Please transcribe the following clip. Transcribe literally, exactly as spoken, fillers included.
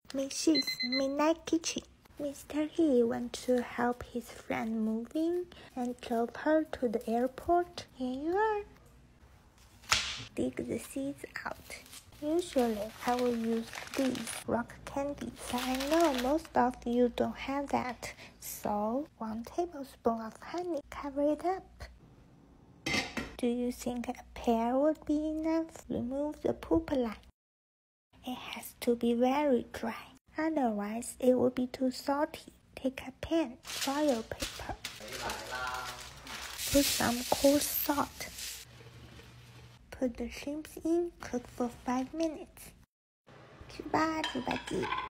Missus Midnight Kitchen. Mister He went to help his friend moving and drove her to the airport. Here you are. Dig the seeds out. Usually, I will use these rock candies, but I know most of you don't have that. So, one tablespoon of honey. Cover it up. Do you think a pear would be enough? Remove the poop line. It has to be very dry. Otherwise, it will be too salty. Take a pan, foil paper. Put some coarse salt. Put the shrimps in, cook for five minutes. 吃吧，猪八戒。